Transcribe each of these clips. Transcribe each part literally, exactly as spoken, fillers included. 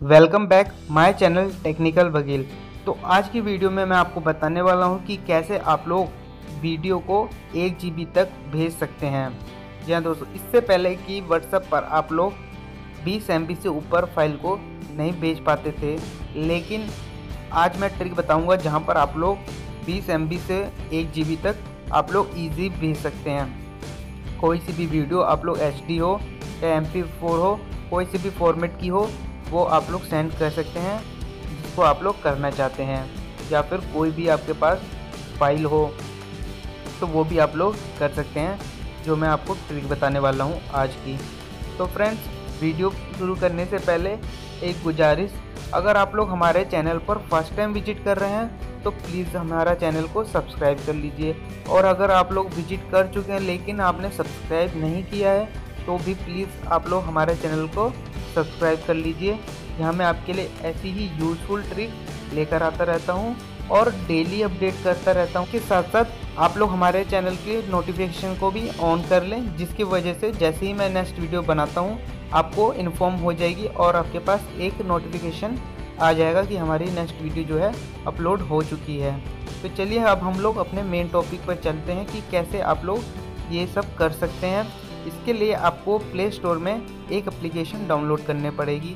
Welcome back my channel technical वकील। तो आज की वीडियो में मैं आपको बताने वाला हूं कि कैसे आप लोग वीडियो को एक जी बी तक भेज सकते हैं। जी हाँ दोस्तों, इससे पहले कि व्हाट्सएप पर आप लोग बीस एम बी से ऊपर फाइल को नहीं भेज पाते थे, लेकिन आज मैं ट्रिक बताऊंगा जहां पर आप लोग बीस एम बी से एक जी बी तक आप लोग ईजी भेज सकते हैं। कोई सी भी वीडियो आप लोग एच डी हो या एम पी फोर हो, कोई सी भी फॉर्मेट की हो, वो आप लोग सेंड कर सकते हैं जिसको आप लोग करना चाहते हैं, या फिर कोई भी आपके पास फाइल हो तो वो भी आप लोग कर सकते हैं, जो मैं आपको ट्रिक बताने वाला हूँ आज की। तो फ्रेंड्स, वीडियो शुरू करने से पहले एक गुजारिश, अगर आप लोग हमारे चैनल पर फर्स्ट टाइम विजिट कर रहे हैं तो प्लीज़ हमारा चैनल को सब्सक्राइब कर लीजिए, और अगर आप लोग विजिट कर चुके हैं लेकिन आपने सब्सक्राइब नहीं किया है तो भी प्लीज़ आप लोग हमारे चैनल को सब्सक्राइब कर लीजिए। यहाँ मैं आपके लिए ऐसी ही यूज़फुल ट्रिक लेकर आता रहता हूँ और डेली अपडेट करता रहता हूँ। के साथ साथ आप लोग हमारे चैनल के नोटिफिकेशन को भी ऑन कर लें, जिसकी वजह से जैसे ही मैं नेक्स्ट वीडियो बनाता हूँ आपको इन्फॉर्म हो जाएगी और आपके पास एक नोटिफिकेशन आ जाएगा कि हमारी नेक्स्ट वीडियो जो है अपलोड हो चुकी है। तो चलिए अब हम लोग अपने मेन टॉपिक पर चलते हैं कि कैसे आप लोग ये सब कर सकते हैं। इसके लिए आपको प्ले स्टोर में एक एप्लीकेशन डाउनलोड करनी पड़ेगी।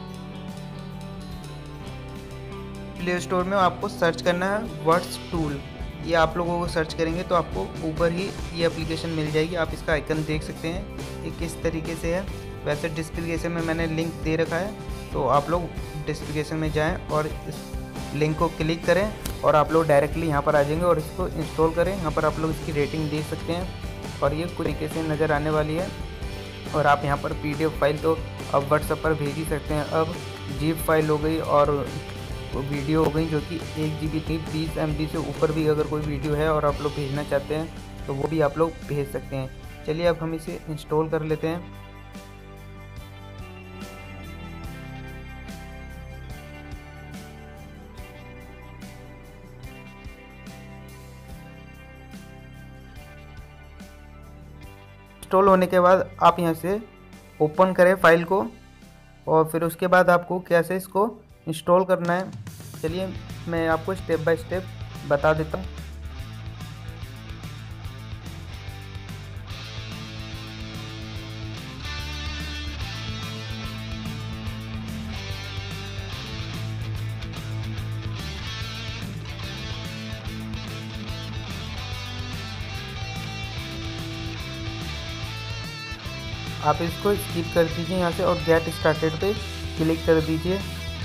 प्ले स्टोर में आपको सर्च करना है वर्ड्स टूल। ये आप लोगों को सर्च करेंगे तो आपको ऊपर ही ये एप्लीकेशन मिल जाएगी। आप इसका आइकन देख सकते हैं ये किस तरीके से है। वैसे डिस्क्रिप्शन में मैंने लिंक दे रखा है, तो आप लोग डिस्क्रिप्शन में जाएं और इस लिंक को क्लिक करें और आप लोग डायरेक्टली यहाँ पर आ जाएंगे और इसको इंस्टॉल करें। यहाँ पर आप लोग इसकी रेटिंग देख सकते हैं और ये कुछ तरीके से नज़र आने वाली है। और आप यहाँ पर पी डी एफ फाइल तो अब व्हाट्सएप पर भेज ही सकते हैं। अब जीप फाइल हो गई और वीडियो हो गई जो कि एक जी बी थी, बीस एम बी से ऊपर भी अगर कोई वीडियो है और आप लोग भेजना चाहते हैं तो वो भी आप लोग भेज सकते हैं। चलिए अब हम इसे इंस्टॉल कर लेते हैं। इंस्टॉल होने के बाद आप यहाँ से ओपन करें फाइल को और फिर उसके बाद आपको कैसे इसको इंस्टॉल करना है, चलिए मैं आपको स्टेप बाय स्टेप बता देता हूँ। आप इसको स्किप कर दीजिए यहाँ से और गेट स्टार्टेड पे क्लिक कर दीजिए।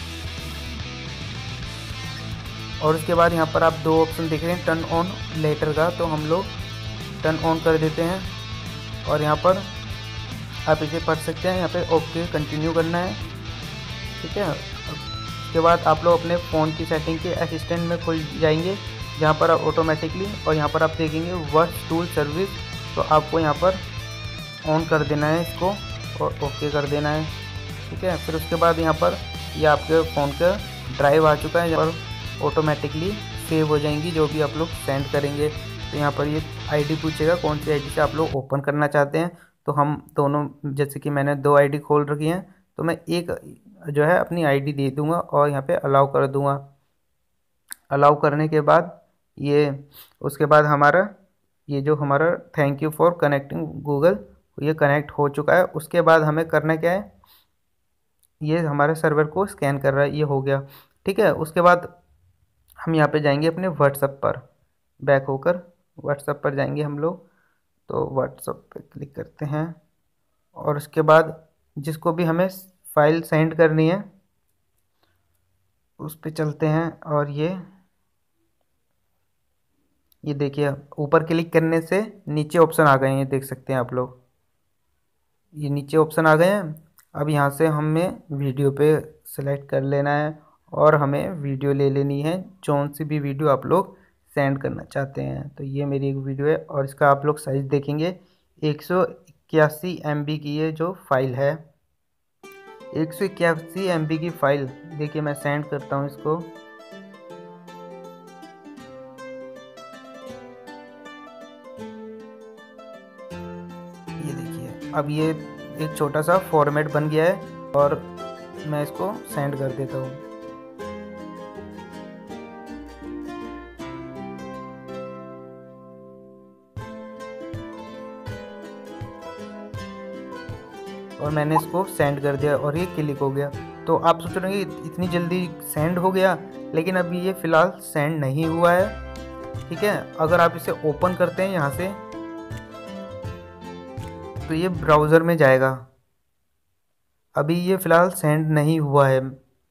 और उसके बाद यहाँ पर आप दो ऑप्शन देख रहे हैं टर्न ऑन लेटर का, तो हम लोग टर्न ऑन कर देते हैं और यहाँ पर आप इसे पढ़ सकते हैं। यहाँ पे ओके कंटिन्यू करना है, ठीक है। उसके बाद आप लोग अपने फ़ोन की सेटिंग के असिस्टेंट में खुल जाएंगे, जहाँ पर आप ऑटोमेटिकली, और यहाँ पर आप देखेंगे वर्ड्स टूल सर्विस, तो आपको यहाँ पर ऑन कर देना है इसको और ओके कर देना है, ठीक है। फिर उसके बाद यहाँ पर ये यह आपके फ़ोन का ड्राइव आ चुका है, यहाँ पर ऑटोमेटिकली सेव हो जाएंगी जो भी आप लोग सेंड करेंगे। तो यहाँ पर ये आईडी पूछेगा कौन सी आईडी से आप लोग ओपन करना चाहते हैं, तो हम दोनों, जैसे कि मैंने दो आईडी खोल रखी हैं तो मैं एक जो है अपनी आईडी दे दूंगा और यहाँ पे अलाउ कर दूंगा। अलाउ करने के बाद ये उसके बाद हमारा ये जो हमारा thank you for connecting Google, ये कनेक्ट हो चुका है। उसके बाद हमें करना क्या है, ये हमारे सर्वर को स्कैन कर रहा है, ये हो गया, ठीक है। उसके बाद हम यहाँ पे जाएंगे अपने व्हाट्सएप पर, बैक होकर व्हाट्सएप पर जाएंगे हम लोग। तो व्हाट्सएप पे क्लिक करते हैं और उसके बाद जिसको भी हमें फाइल सेंड करनी है उस पे चलते हैं और ये ये देखिए ऊपर क्लिक करने से नीचे ऑप्शन आ गए हैं, देख सकते हैं आप लोग, ये नीचे ऑप्शन आ गए हैं। अब यहाँ से हमें वीडियो पे सेलेक्ट कर लेना है और हमें वीडियो ले लेनी है, कौन सी भी वीडियो आप लोग सेंड करना चाहते हैं। तो ये मेरी एक वीडियो है और इसका आप लोग साइज़ देखेंगे एक सौ इक्यासी एम बी की ये जो फाइल है, एक सौ इक्यासी एम बी की फाइल। देखिए मैं सेंड करता हूँ इसको, ये देखिए अब ये एक छोटा सा फॉर्मेट बन गया है और मैं इसको सेंड कर देता हूँ। और मैंने इसको सेंड कर दिया और ये क्लिक हो गया। तो आप सोच रहे हैं इतनी जल्दी सेंड हो गया, लेकिन अभी ये फ़िलहाल सेंड नहीं हुआ है। ठीक है, अगर आप इसे ओपन करते हैं यहाँ से तो ये ब्राउज़र में जाएगा। अभी ये फ़िलहाल सेंड नहीं हुआ है,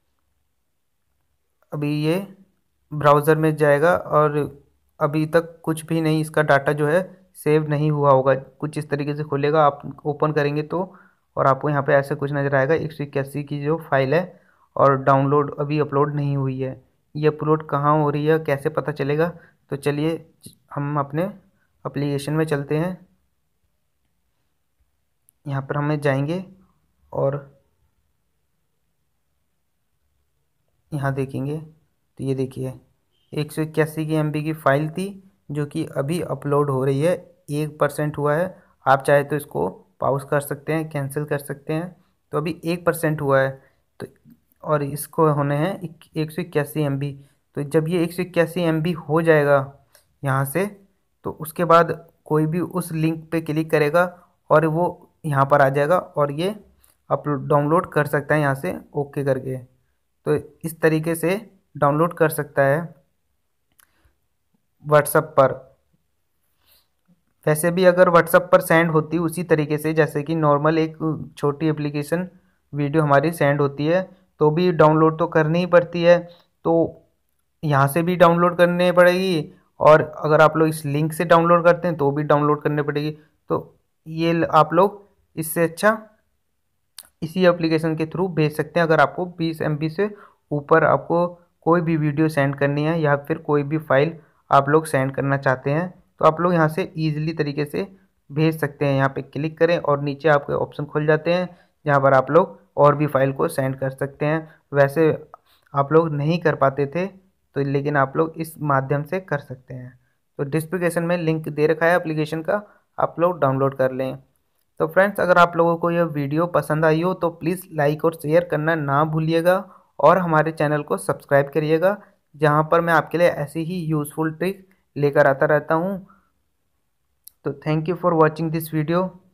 अभी ये ब्राउज़र में जाएगा और अभी तक कुछ भी नहीं, इसका डाटा जो है सेव नहीं हुआ होगा। कुछ इस तरीके से खुलेगा, आप ओपन करेंगे तो, और आपको यहाँ पे ऐसे कुछ नज़र आएगा एक सौ इक्यासी की जो फाइल है और डाउनलोड अभी अपलोड नहीं हुई है। ये अपलोड कहाँ हो रही है, कैसे पता चलेगा? तो चलिए हम अपने एप्लीकेशन में चलते हैं। यहाँ पर हमें जाएंगे और यहाँ देखेंगे तो ये देखिए एक सौ इक्यासी की एम बी की फ़ाइल थी जो कि अभी अपलोड हो रही है। एक परसेंट हुआ है, आप चाहे तो इसको पॉज कर सकते हैं, कैंसिल कर सकते हैं। तो अभी एक परसेंट हुआ है, तो और इसको होने हैं एक सौ इक्यासी एम बी। तो जब ये एक सौ इक्यासी एम बी हो जाएगा यहाँ से, तो उसके बाद कोई भी उस लिंक पे क्लिक करेगा और वो यहाँ पर आ जाएगा और ये अपलोड डाउनलोड कर सकता है यहाँ से ओके करके। तो इस तरीके से डाउनलोड कर सकता है व्हाट्सएप पर। वैसे भी अगर व्हाट्सएप पर सेंड होती उसी तरीके से जैसे कि नॉर्मल एक छोटी एप्लीकेशन वीडियो हमारी सेंड होती है, तो भी डाउनलोड तो करनी ही पड़ती है। तो यहाँ से भी डाउनलोड करनी पड़ेगी, और अगर आप लोग इस लिंक से डाउनलोड करते हैं तो भी डाउनलोड करनी पड़ेगी। तो ये आप लोग इससे अच्छा इसी एप्लीकेशन के थ्रू भेज सकते हैं। अगर आपको बीस एम बी से ऊपर आपको कोई भी वीडियो सेंड करनी है या फिर कोई भी फाइल आप लोग सेंड करना चाहते हैं, तो आप लोग यहाँ से ईजिली तरीके से भेज सकते हैं। यहाँ पे क्लिक करें और नीचे आपके ऑप्शन खुल जाते हैं जहाँ पर आप लोग और भी फाइल को सेंड कर सकते हैं। वैसे आप लोग नहीं कर पाते थे तो, लेकिन आप लोग इस माध्यम से कर सकते हैं। तो डिस्क्रिप्शन में लिंक दे रखा है एप्लीकेशन का, आप लोग डाउनलोड कर लें। तो फ्रेंड्स, अगर आप लोगों को यह वीडियो पसंद आई हो तो प्लीज़ लाइक और शेयर करना ना भूलिएगा, और हमारे चैनल को सब्सक्राइब करिएगा, जहां पर मैं आपके लिए ऐसी ही यूज़फुल ट्रिक लेकर आता रहता हूं। तो thank you for watching this video.